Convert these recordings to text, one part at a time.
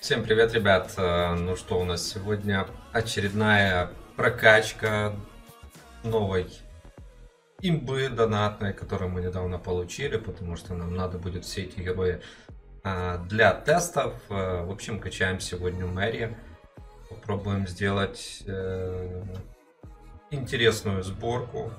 Всем привет, ребят! Ну что, у нас сегодня очередная прокачка новой имбы донатной, которую мы недавно получили, потому что нам надо будет все эти герои для тестов. В общем, качаем сегодня Мэри. Попробуем сделать интересную сборку.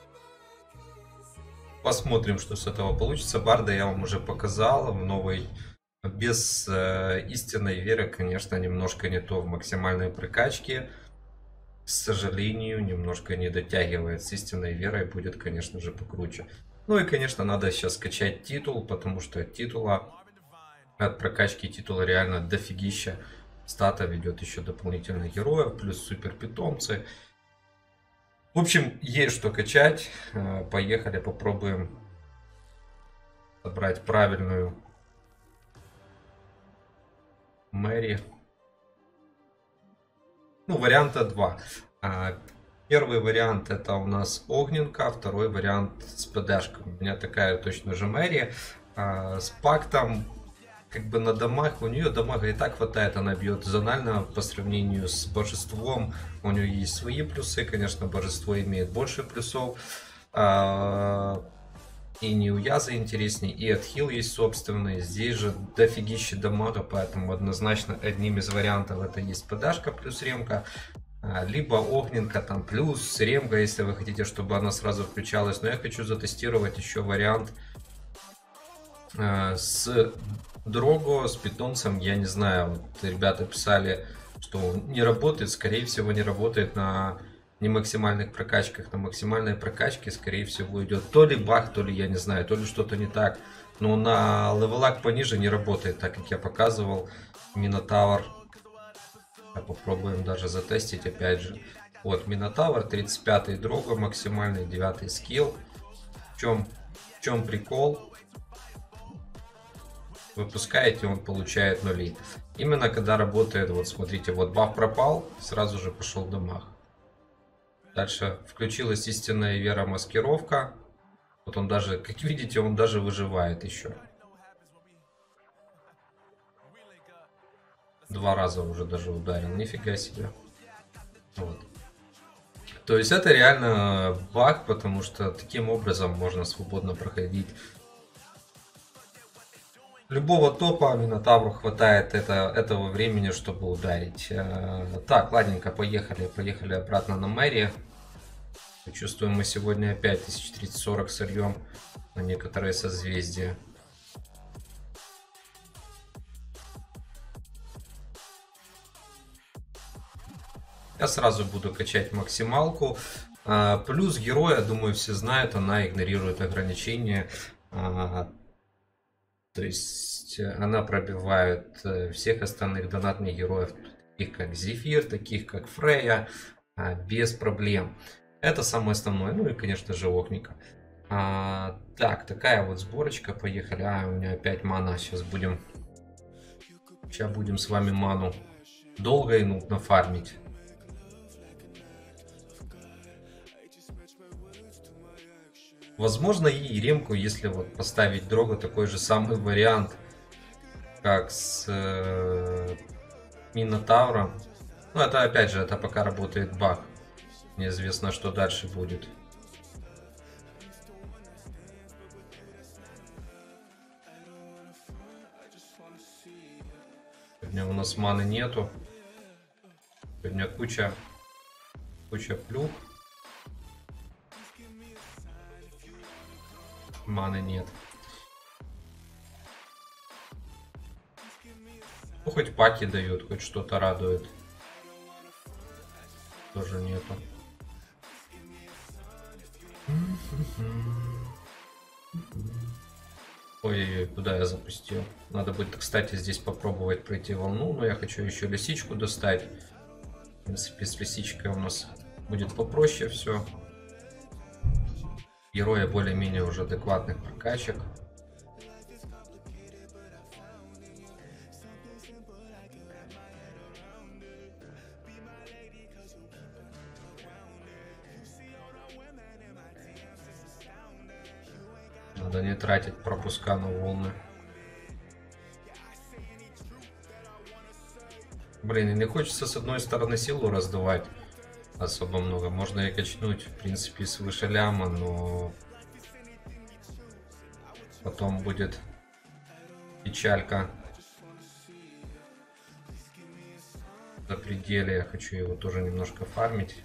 Посмотрим, что с этого получится. Барда я вам уже показал в новой. Без истинной веры, конечно, немножко не то в максимальной прокачке. К сожалению, немножко не дотягивает. С истинной верой будет, конечно же, покруче. Ну и, конечно, надо сейчас скачать титул, потому что от прокачки титула реально дофигища. Стата ведет еще дополнительных героев, плюс супер питомцы. В общем, есть что качать. Поехали, попробуем собрать правильную Мэри. Ну, варианта два. Первый вариант это у нас огненка, второй вариант с ПДшкой. У меня такая точно же Мэри. С пактом, как бы на дамаг, у нее дамага и так хватает, она бьет зонально по сравнению с божеством. У нее есть свои плюсы, конечно, божество имеет больше плюсов. И не у Яза интересней, и отхил есть собственный. Здесь же дофигища дамага, поэтому однозначно одним из вариантов это есть ПДшка плюс ремка. Либо огненка там плюс ремка, если вы хотите, чтобы она сразу включалась. Но я хочу затестировать еще вариант с Дрого, с питомцем. Я не знаю, вот ребята писали, что не работает. Скорее всего не работает на не максимальных прокачках. На максимальной прокачке скорее всего идет то ли баг, то ли я не знаю, то ли что-то не так. Но на левелак пониже не работает, так как я показывал. Минотавр. Попробуем даже затестить опять же. Вот Минотавр, 35-й Дрого, максимальный 9-й скилл. В чем прикол? Выпускаете, он получает нули. Именно когда работает, вот смотрите, вот баф пропал, сразу же пошел дамаг. Дальше включилась истинная вера маскировка. Вот он даже, как видите, он даже выживает еще. Два раза уже даже ударил, нифига себе. Вот. То есть это реально баг, потому что таким образом можно свободно проходить любого топа. Минотавру хватает этого времени, чтобы ударить. Так, ладненько, поехали обратно на Мэри. Чувствуем, мы сегодня опять 1340 сольем на некоторые созвездия. Я сразу буду качать максималку. Плюс героя, думаю, все знают, она игнорирует ограничения. То есть она пробивает всех остальных донатных героев, таких как Зефир, таких как Фрея, без проблем. Это самое основное. Ну и, конечно же, Огника. Так, такая вот сборочка. Поехали. У меня опять мана. Сейчас будем с вами ману долго и нудно фармить. Возможно, и ремку, если вот поставить Дрого, такой же самый вариант, как с Минотавром. Ну, это опять же, это пока работает баг. Неизвестно, что дальше будет. Сегодня у нас маны нету. Сегодня куча плюх. Маны нет. Ну, хоть паки дают, хоть что-то радует. Тоже нету. Ой, куда я запустил? Надо будет, кстати, здесь попробовать пройти волну. Но я хочу еще лисичку достать. В принципе, с лисичкой у нас будет попроще все. Героя более-менее уже адекватных прокачек. Надо не тратить пропуска на волны. Блин, и не хочется с одной стороны силу раздавать особо много. Можно и качнуть, в принципе, свыше ляма, но потом будет печалька. За пределе. Я хочу его тоже немножко фармить.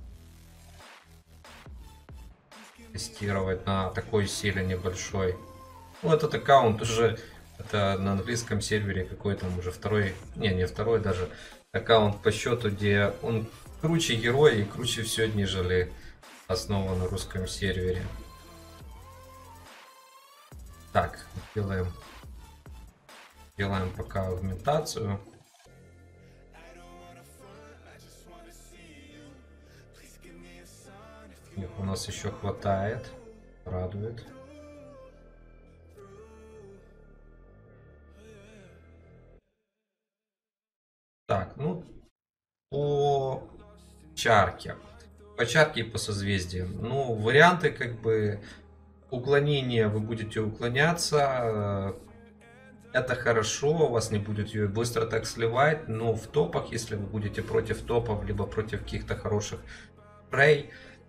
Тестировать на такой силе небольшой. Ну, этот аккаунт уже... Это на английском сервере какой-то уже второй... Не второй даже. Аккаунт по счету, где он круче герой и круче все, нежели основан на русском сервере. Так, делаем пока аугментацию. Их у нас еще хватает. Радует. Так, ну, по чарке. По чарке и по созвездиям. Ну, варианты как бы уклонения, вы будете уклоняться. Это хорошо, у вас не будет ее быстро так сливать, но в топах, если вы будете против топов, либо против каких-то хороших прей,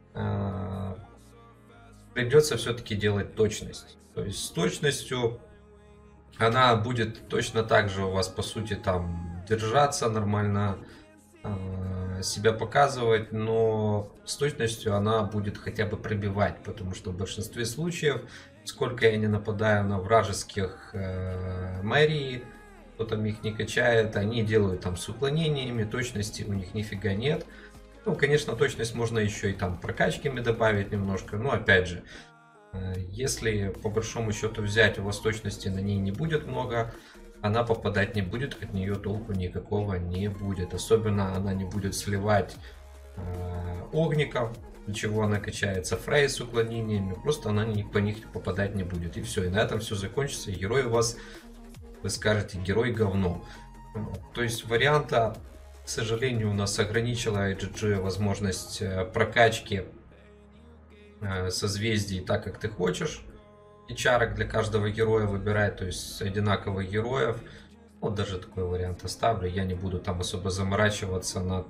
придется все-таки делать точность. То есть с точностью она будет точно так же у вас, по сути, там держаться нормально, себя показывать, но с точностью она будет хотя бы пробивать, потому что в большинстве случаев, сколько я не нападаю на вражеских мэрии, кто там их не качает, они делают там с уклонениями, точности у них нифига нет. Ну, конечно, точность можно еще и там прокачками добавить немножко, но опять же, если по большому счету взять, у вас точности на ней не будет много, она попадать не будет, от нее толку никакого не будет. Особенно она не будет сливать огников, для чего она качается, фрей с уклонениями, просто она по них попадать не будет. И все, и на этом все закончится. И герой у вас, вы скажете, герой говно. То есть варианта, к сожалению, у нас ограничила IGG возможность прокачки созвездий так, как ты хочешь. И чарок для каждого героя выбирать, то есть одинаковых героев. Вот даже такой вариант оставлю. Я не буду там особо заморачиваться над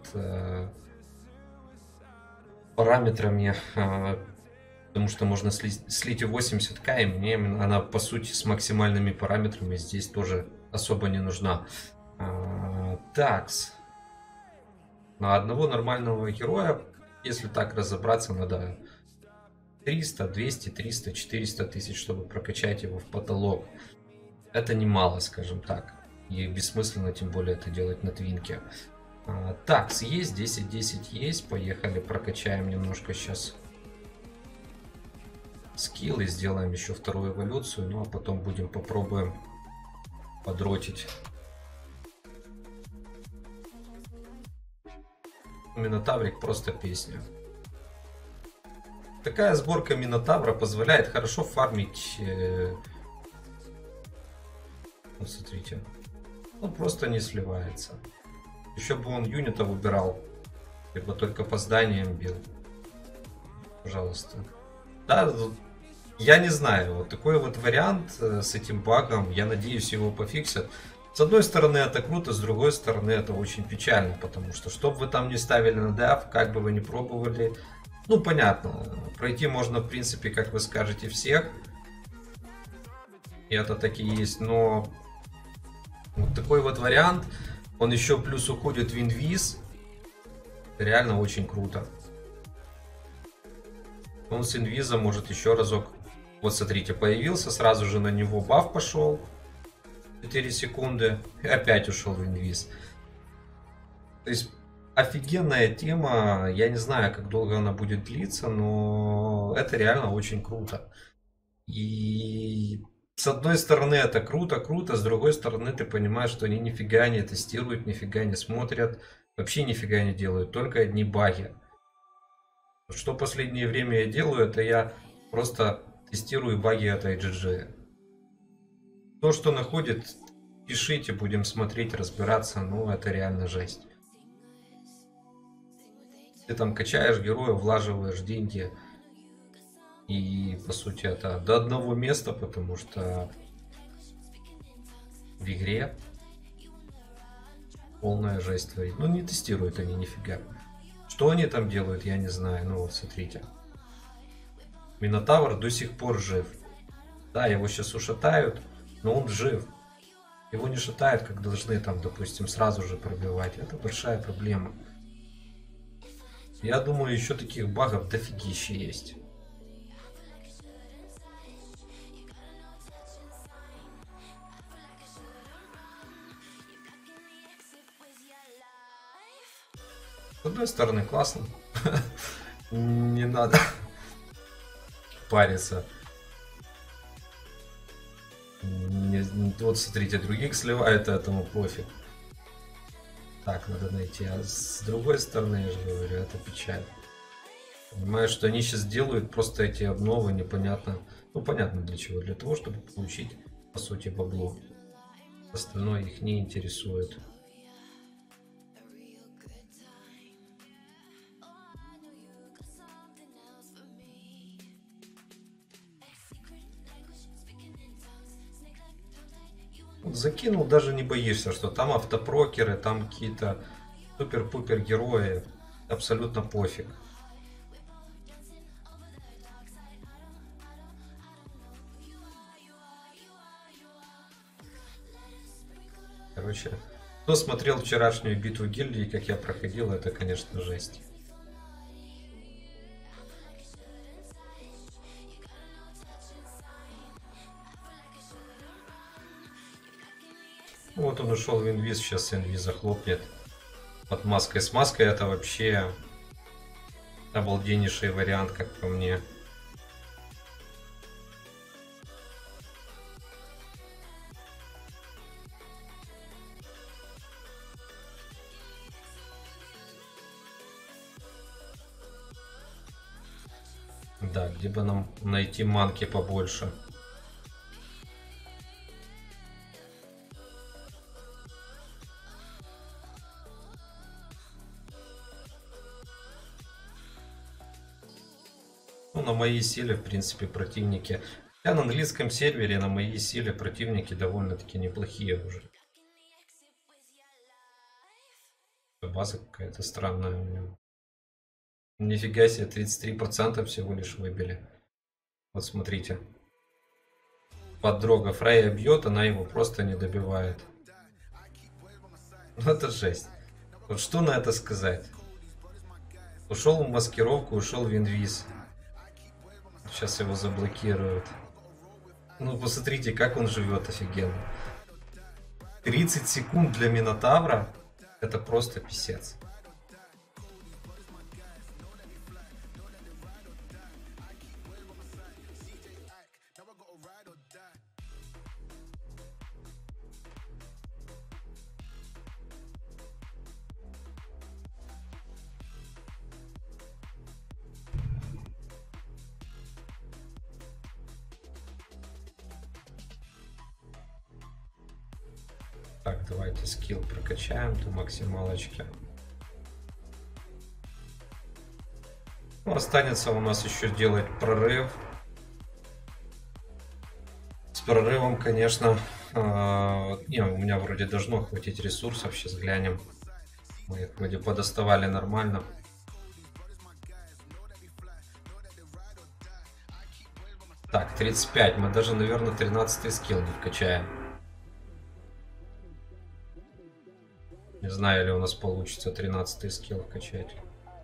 параметрами, потому что можно слить и 80к, и мне она по сути с максимальными параметрами здесь тоже особо не нужна. Такс. На одного нормального героя, если так разобраться, надо 300, 200, 300, 400 тысяч, чтобы прокачать его в потолок. Это немало, скажем так. И бессмысленно, тем более, это делать на твинке. Такс есть, 10-10 есть. Поехали, прокачаем немножко сейчас скилл и сделаем еще вторую эволюцию. Ну, а потом попробуем подротить. Минотаврик просто песня. Такая сборка Минотавра позволяет хорошо фармить. Вот смотрите. Он просто не сливается. Еще бы он юнита выбирал. Либо только по зданиям бил. Пожалуйста. Да, я не знаю. Вот такой вот вариант с этим багом. Я надеюсь, его пофиксят. С одной стороны это круто, с другой стороны это очень печально. Потому что, что бы вы там не ставили на деф, как бы вы ни пробовали... Ну, понятно, пройти можно, в принципе, как вы скажете, всех. И это таки есть, но вот такой вот вариант, он еще плюс уходит в инвиз. Реально очень круто. Он с инвиза может еще разок. Вот смотрите, появился, сразу же на него баф пошел. 4 секунды. И опять ушел в инвиз. То есть... Офигенная тема, я не знаю, как долго она будет длиться, но это реально очень круто. И с одной стороны это круто, с другой стороны ты понимаешь, что они нифига не тестируют, нифига не смотрят, вообще нифига не делают, только одни баги. Что последнее время я делаю, это я просто тестирую баги от IGG. То, что находит, пишите, будем смотреть, разбираться, ну это реально жесть. Ты там качаешь героя, влаживаешь деньги. И по сути это до одного места, потому что в игре Полная жесть творит. Ну, не тестируют они нифига. Что они там делают, я не знаю. Ну, вот, смотрите. Минотавр до сих пор жив. Да, его сейчас ушатают, но он жив. Его не шатают, как должны там, допустим, сразу же пробивать. Это большая проблема. Я думаю, еще таких багов дофигища есть. С одной стороны, классно. Не надо париться. Вот смотрите, других сливают, этому пофиг. Так, надо найти. А с другой стороны, я же говорю, это печаль. Понимаю, что они сейчас делают просто эти обновы непонятно. Ну, понятно для чего. Для того, чтобы получить, по сути, бабло. Остальное их не интересует. Закинул, даже не боишься, что там автопрокеры, там какие-то супер-пупер герои. Абсолютно пофиг. Короче, кто смотрел вчерашнюю битву гильдии, как я проходил, это, конечно, жесть. Вот он ушел в инвиз, сейчас инвиз захлопнет под маской. С маской это вообще обалденнейший вариант, как по мне. Да, где бы нам найти манки побольше. Ну, на моей силе, в принципе, противники. Я на английском сервере, на моей силе противники довольно-таки неплохие уже. База какая-то странная у него. Нифига себе, 33% всего лишь выбили. Вот смотрите. Поддрога Фрейя бьет, она его просто не добивает. Ну это жесть. Вот что на это сказать? Ушел в маскировку, ушел в инвиз. Сейчас его заблокируют. Ну посмотрите, как он живет офигенно. 30 секунд для Минотавра. Это просто писец. Так, давайте скилл прокачаем до максималочки. Ну, останется у нас еще делать прорыв. С прорывом, конечно, не, у меня вроде должно хватить ресурсов. Сейчас глянем. Мы их вроде подоставали нормально. Так, 35. Мы даже, наверное, 13-й скилл не вкачаем. Не знаю, ли у нас получится 13-й скилл вкачать.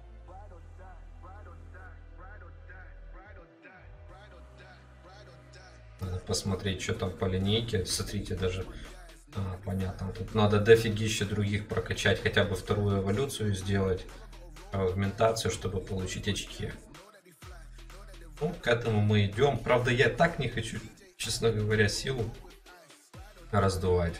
Надо посмотреть, что там по линейке. Смотрите, даже... понятно. Тут надо дофигища других прокачать. Хотя бы вторую эволюцию сделать. Фрагментацию, чтобы получить очки. Ну, к этому мы идем. Правда, я так не хочу, честно говоря, силу раздувать.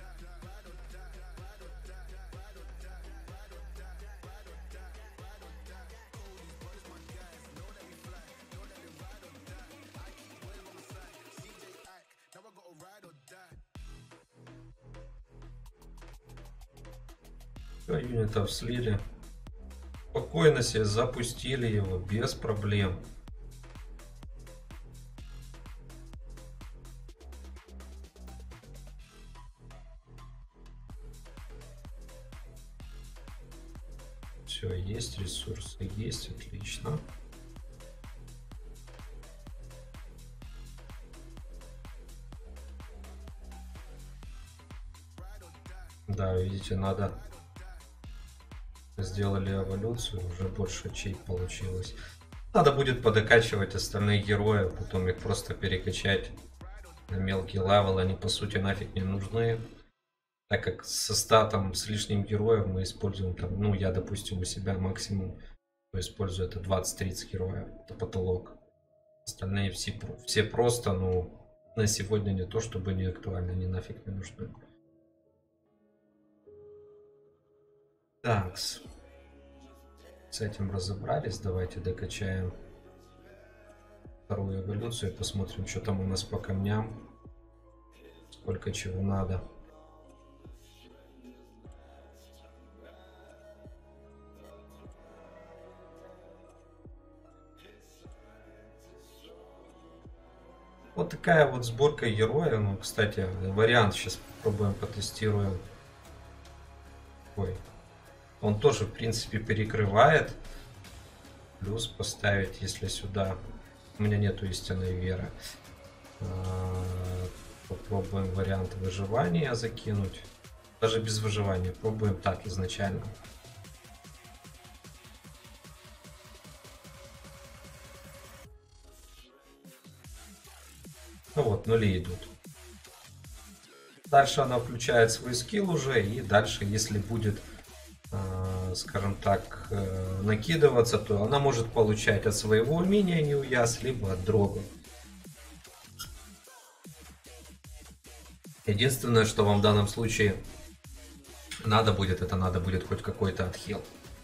Все, юнитов слили. Спокойно себе запустили его без проблем. Все, есть ресурсы, есть, отлично. Да, видите, надо... Сделали эволюцию, уже больше ячей получилось. Надо будет подокачивать остальных героев, потом их просто перекачать на мелкий левел. Они по сути нафиг не нужны. Так как со статом с лишним героев мы используем там, ну я допустим у себя максимум использую это 20-30 героев. Это потолок. Остальные все просто, ну на сегодня не то чтобы не актуальны, они нафиг не нужны. Так, с этим разобрались. Давайте докачаем вторую эволюцию и посмотрим, что там у нас по камням. Сколько чего надо. Вот такая вот сборка героя. Ну, кстати, вариант сейчас попробуем потестируем. Ой. Он тоже, в принципе, перекрывает. Плюс поставить, если сюда... У меня нету истинной веры. Попробуем вариант выживания закинуть. Даже без выживания. Пробуем так изначально. Ну вот, нули идут. Дальше она включает свой скилл уже. И дальше, если будет... скажем так, накидываться, то она может получать от своего умения неуяз, либо от дрога. Единственное, что вам в данном случае надо будет, это надо будет хоть какой-то отхил.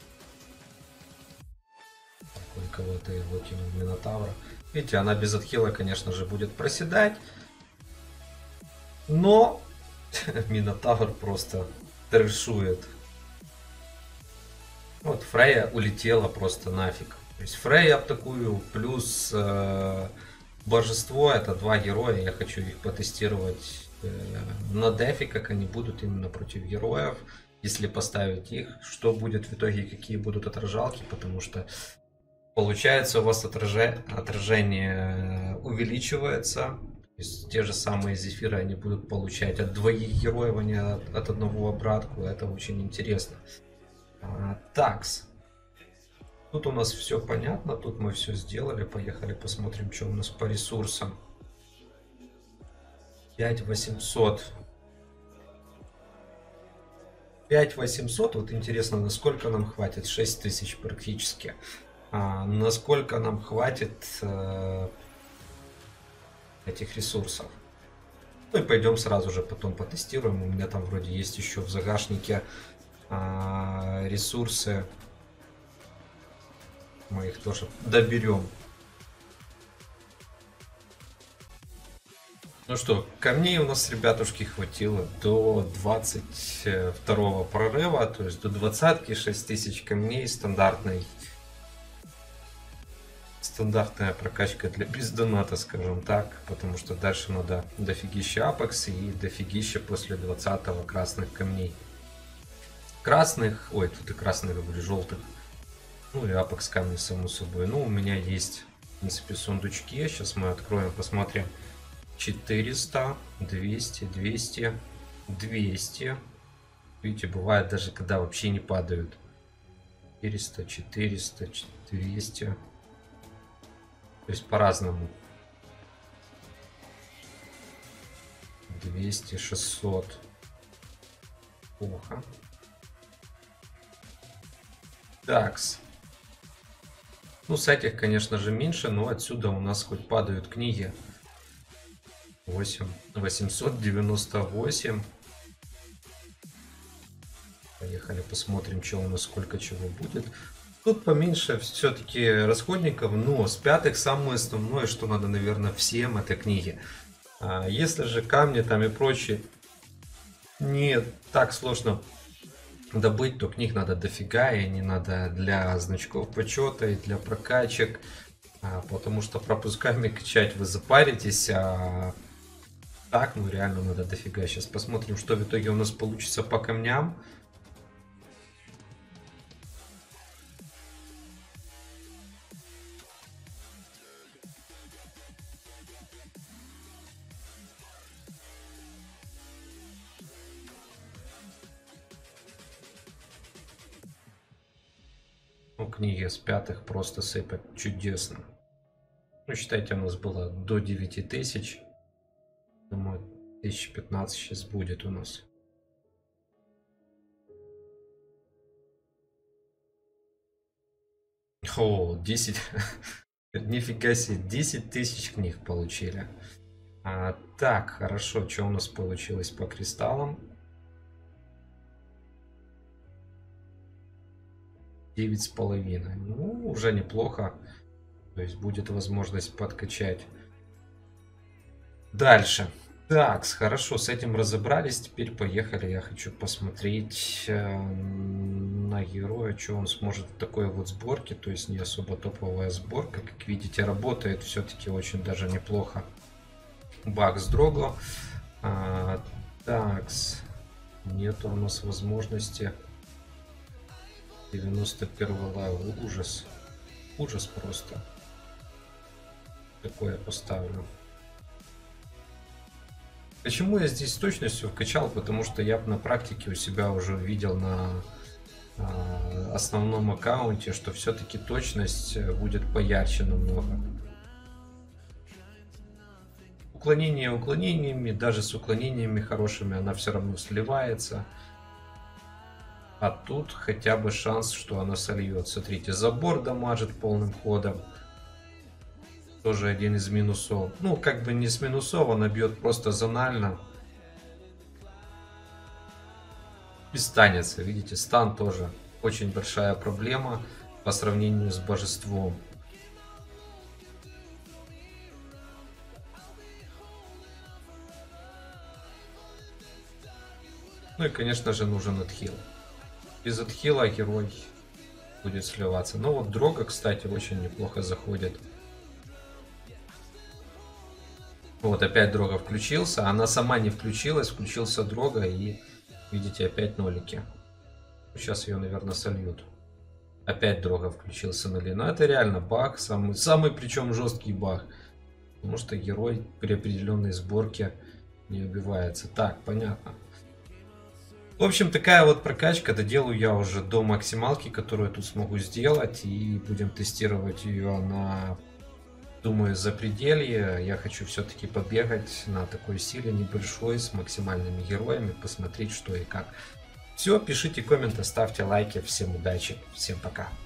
Кого-то его кинул Минотавра. Видите, она без отхила, конечно же, будет проседать. Но Минотавр просто трэшует. Вот Фрейя улетела просто нафиг. То есть Фрейя такую, плюс божество, это два героя. Я хочу их потестировать на дефе, как они будут именно против героев. Если поставить их, что будет в итоге, какие будут отражалки, потому что получается у вас отражение увеличивается. То есть те же самые зефиры они будут получать от двоих героев, а не от одного обратку. Это очень интересно. Такс. Тут у нас все понятно, тут мы все сделали. Поехали посмотрим, что у нас по ресурсам. 5800. 5800, вот интересно, насколько нам хватит? 6000 практически. Насколько нам хватит этих ресурсов? Ну и пойдем сразу же потом потестируем. У меня там вроде есть еще в загашнике ресурсы. Мы их тоже доберем. Ну что, камней у нас, ребятушки, хватило до 22 прорыва, то есть до 20-ки 6000 камней, стандартная прокачка для бездоната, скажем так, потому что дальше надо дофигища апекс и дофигища после 20-го красных камней. Красных, ой, тут и красных, говорю, желтых. Ну и апекс камни, само собой. Ну, у меня есть, в принципе, сундучки. Сейчас мы откроем, посмотрим. 400, 200, 200, 200. Видите, бывает даже, когда вообще не падают. 400, 400, 200. То есть по-разному. 200, 600. Плохо. Такс. Ну, с этих, конечно же, меньше, но отсюда у нас хоть падают книги. 898. Поехали, посмотрим, что у нас, сколько чего будет. Тут поменьше все-таки расходников, но с пятых самое основное, что надо, наверное, всем, это книги. Если же камни там и прочее не так сложно добыть, то книг надо дофига, и не надо для значков почета и для прокачек, потому что пропусками качать вы запаритесь, а так, ну реально надо дофига. Сейчас посмотрим, что в итоге у нас получится по камням. Ну, книги с 5 просто сыпать чудесно. Ну, считайте, у нас было до 9000. Думаю, 1015 сейчас будет у нас. О, 10. Нифига себе, 10 тысяч книг получили. Так, хорошо, что у нас получилось по кристаллам? 9,5. Ну, уже неплохо. То есть будет возможность подкачать. Дальше. Так, хорошо, с этим разобрались. Теперь поехали. Я хочу посмотреть на героя, что он сможет в такой вот сборке. То есть не особо топовая сборка. Как видите, работает все-таки очень даже неплохо. Бакс Дрого. Такс. Нету у нас возможности. 91 левел. Ужас. Ужас просто. Такое поставлю. Почему я здесь с точностью вкачал? Потому что я на практике у себя уже увидел на основном аккаунте, что все-таки точность будет поярче намного. Уклонение уклонениями, даже с уклонениями хорошими она все равно сливается. А тут хотя бы шанс, что она сольет. Смотрите, забор дамажит полным ходом. Тоже один из минусов. Ну, как бы не с минусов, она бьет просто зонально. И станется, видите, стан тоже очень большая проблема по сравнению с божеством. Ну и, конечно же, нужен отхил. Без отхила герой будет сливаться. Но вот Дрого, кстати, очень неплохо заходит. Вот опять Дрого включился. Она сама не включилась, включился Дрого и, видите, опять нолики. Сейчас ее, наверное, сольют. Опять Дрого включился на Ли. Но это реально баг, самый причем жесткий баг. Потому что герой при определенной сборке не убивается. Так, понятно. В общем, такая вот прокачка. Доделаю я уже до максималки, которую я тут смогу сделать. И будем тестировать ее на, думаю, запределье. Я хочу все-таки побегать на такой силе небольшой, с максимальными героями, посмотреть, что и как. Все, пишите комменты, ставьте лайки. Всем удачи, всем пока.